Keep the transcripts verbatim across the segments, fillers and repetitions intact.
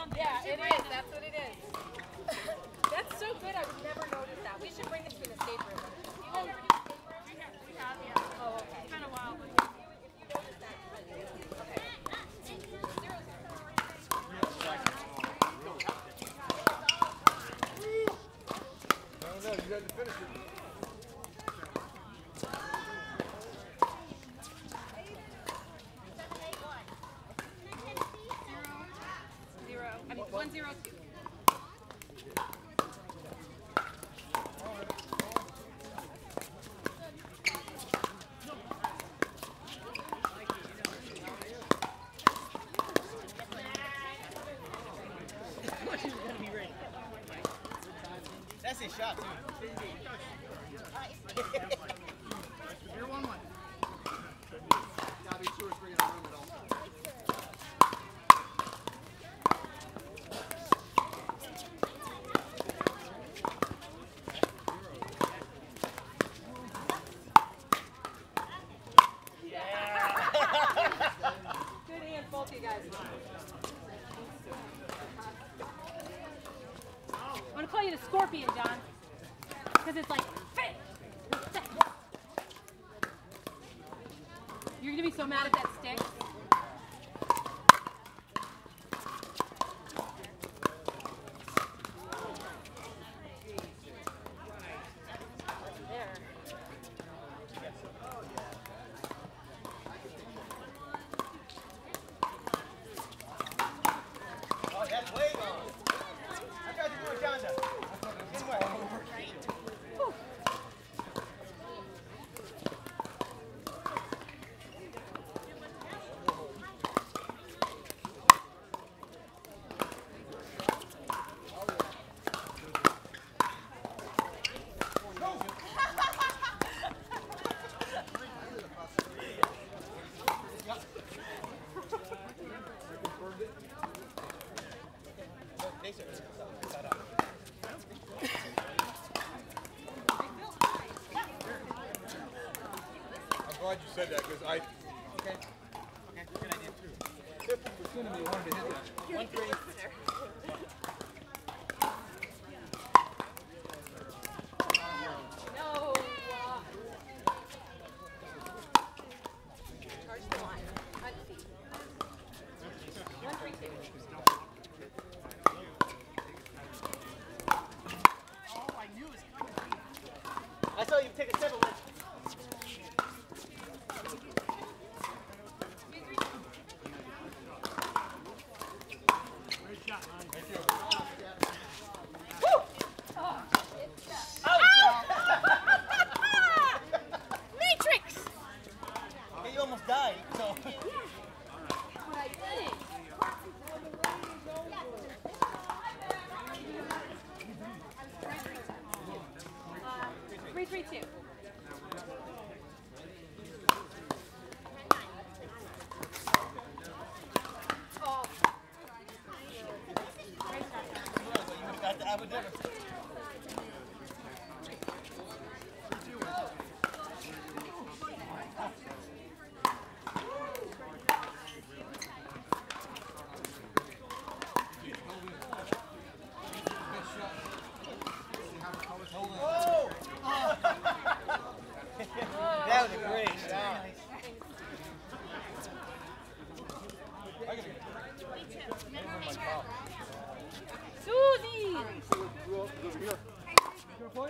Yeah, it is. That's what it is. That's so good. I would never notice that. We should bring this to the state room. Do you guys ever do the state room? We have, we have, yeah. Oh, okay. It's been a while, but If you notice that, okay. Zero, No, no, you got to finish it. zero. I mean, one zero two. That's his shot, too. You're one one. Gotta be two or three in a room at all. Good hands, both you guys. I'm gonna call you the Scorpion, John, because it's like, fit. You're gonna be so mad at that stick. There. Oh, that's way long. I tried to do it, Jonda. Didn't work. Whew. I'm glad you said that because I. Okay. Okay, good idea. fifty percent of me wanted to hit that. One three. No. Uh, charge the line. Unfeed. One, three, two. I saw you take a seven with. Matrix! Hey, you almost died, so. But I did it. Uh, three, three, two. Oh. Great shot. Got the average ever. Oh! That was a great shot. Susie! Over here. You gonna play?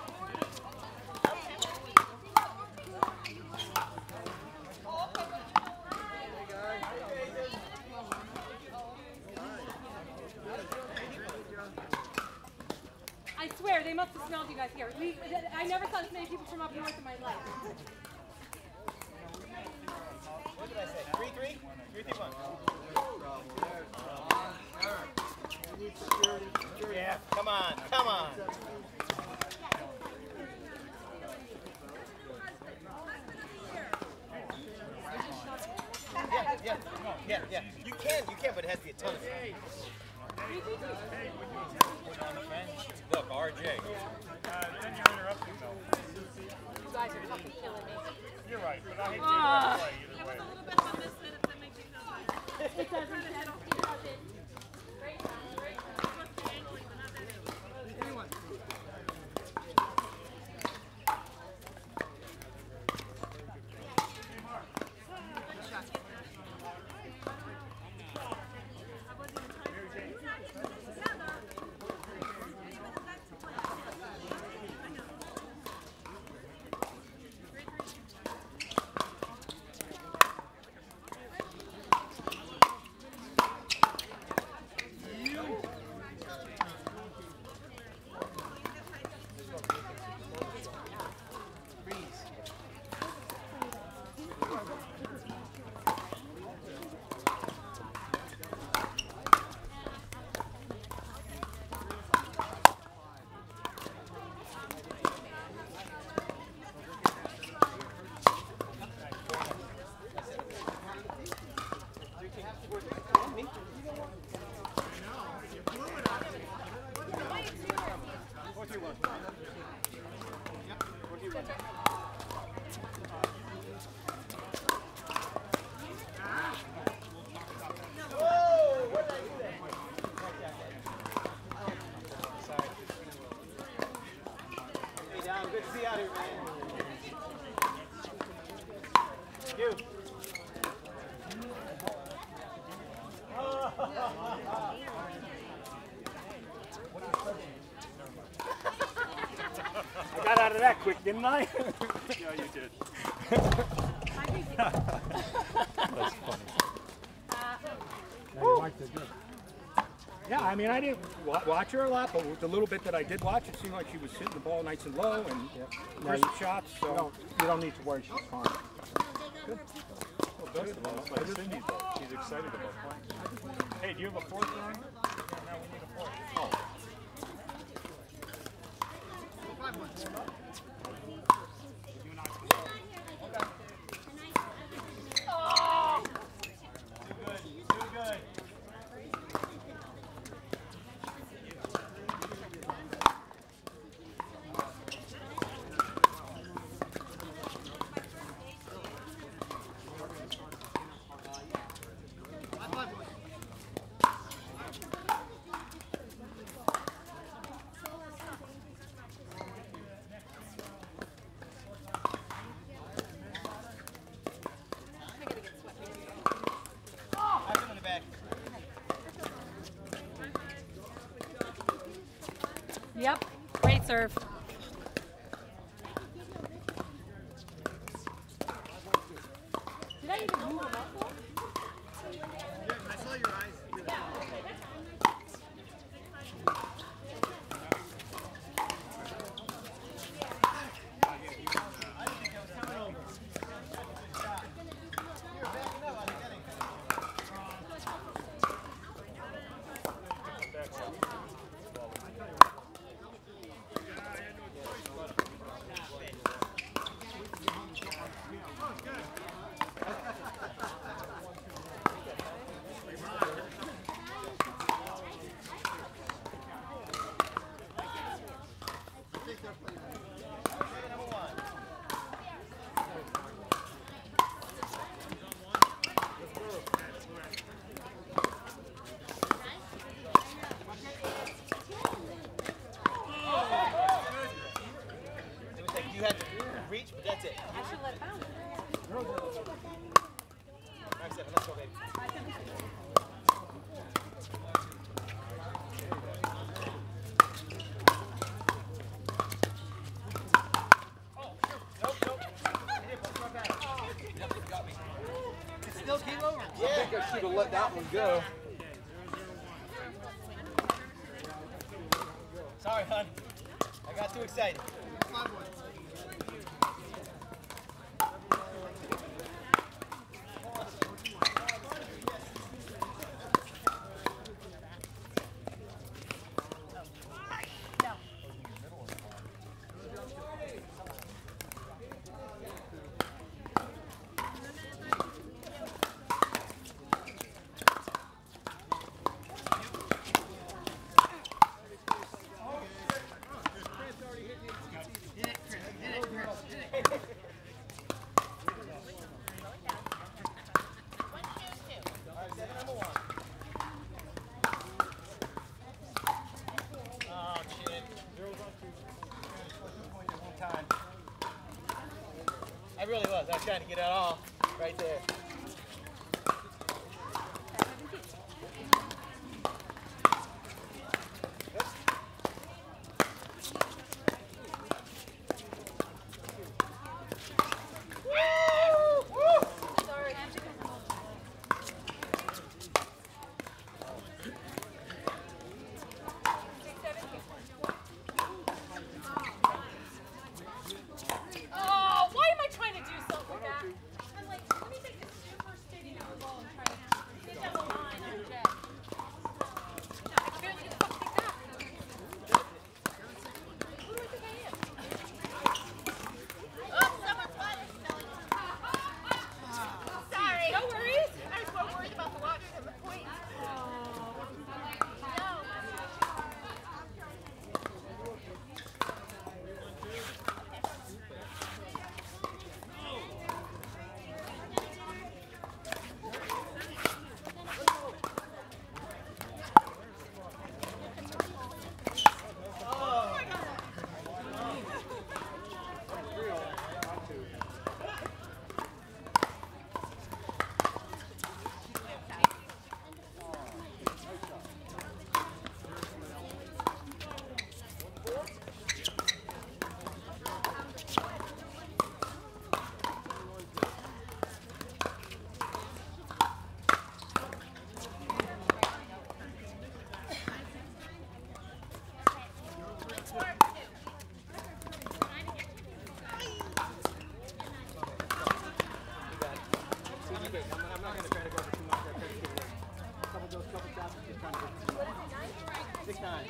I swear, they must have smelled you guys here. We, I never saw this many people from up north in my life. What did I say? Three, three? Three, three, one. Yeah, come on, come on. Yeah, yeah, yeah, yeah. You can, you can, but it has to be a ton of it. Look, R J. Uh, then you're interrupting though. You guys are fucking killing me. You're right, but I hate to Ah. play either way. A little bit of a miss minute that makes you feel bad. It doesn't. It doesn't. Right? three one. Yep, four three one. Whoa! What did I do there? Sorry. Hey, Dom, good to see you out here, man. You. I got out of that quick, didn't I? Yeah, you did. That's funny. Yeah, I mean, I didn't wa- watch her a lot, but the little bit that I did watch, it seemed like she was hitting the ball nice and low and crisp shots. So You don't, you don't need to worry, she's fine. Well, best of all, it's like Cindy though. She's excited about playing. Hey, do you have a fourth line? Yeah, now we need a fourth. Oh. Five one. Yep. Great serve. Did I even move him up though? I saw your eyes. You had to reach, but that's it. I should let it bounce. Five seven, let's go, baby. Nope, nope. It's still game over. Yeah. I think I should have let that one go. Sorry, hon. I got too excited. Five one. I really was. I was trying to get it all right there. Oh, why am I trying to do something like that? I'm like, let me take this. six nine.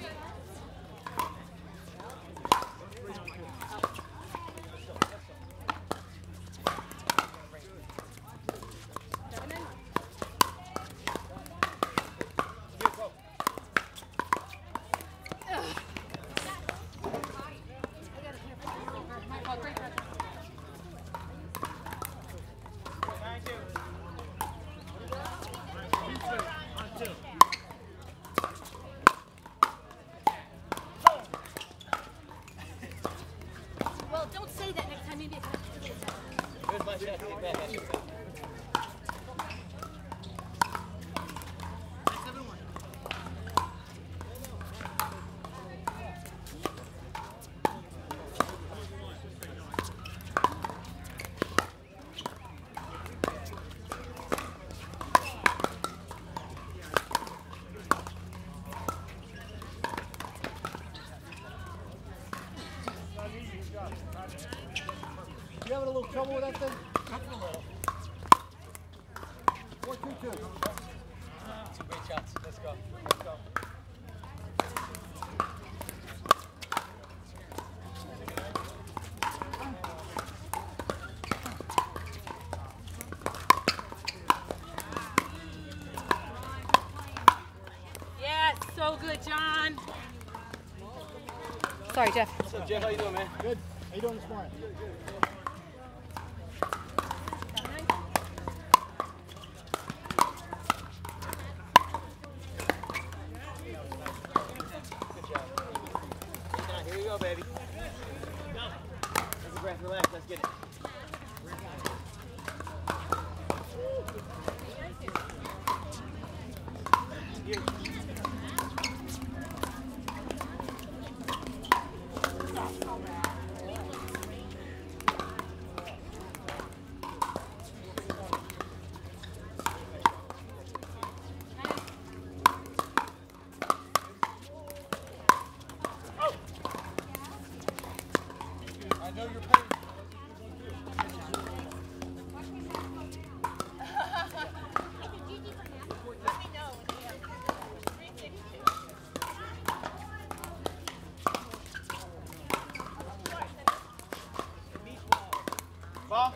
Well, don't say that next time. Maybe it's Here's my shot. Get back. seven one. You having a little trouble with that thing? Four two two. Two great shots. Let's go. Let's go. Yes, so good, John. Sorry, Jeff. What's up, Jeff? How you doing, man? Good. How you doing this morning? Good job. Here you go, baby. Take a breath. Relax. Let's get it. Here. I know you're paying. Ball.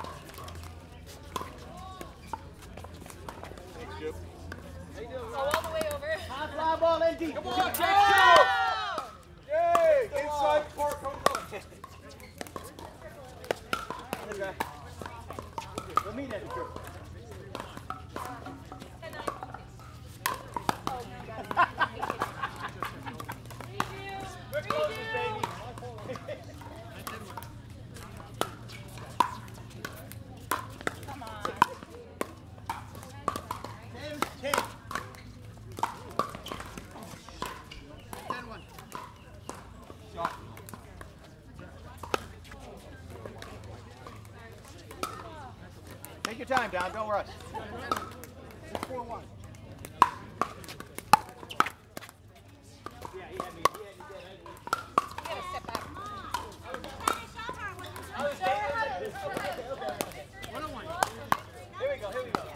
Thanks, Chip. How you doing? Oh, all the way over. High fly ball in deep. Come on, Jack. Oh! Yay! Inside court, home run. Good guy. Go meet at the trip. We're closing, baby. Come on. ten ten. ten one. Shot. Take your time, Don. Don't rush. six four one. Yeah, he had me. He had me dead. You gotta step back. one oh one. Here we go. Here we go.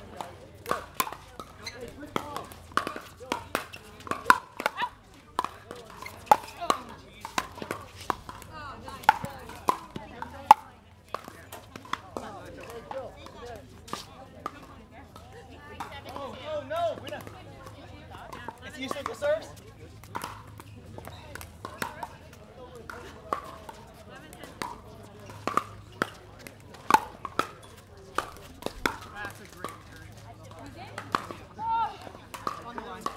Oh, oh no. We're not. Is you single serves? That's a great return. On the line.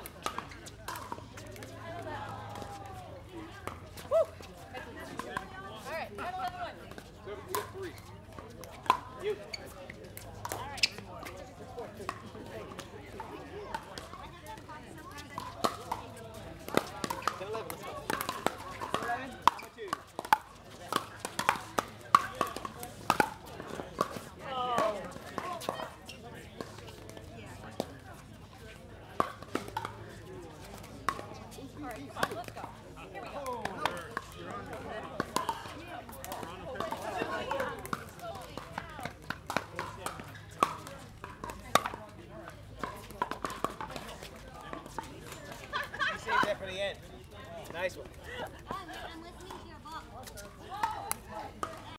All right, ten eleven one. Seven, we got three. You. ten eleven. Let's go. eleven. Number two. All right, come on, let's go. Here we go. Nice one. I'm listening to your book.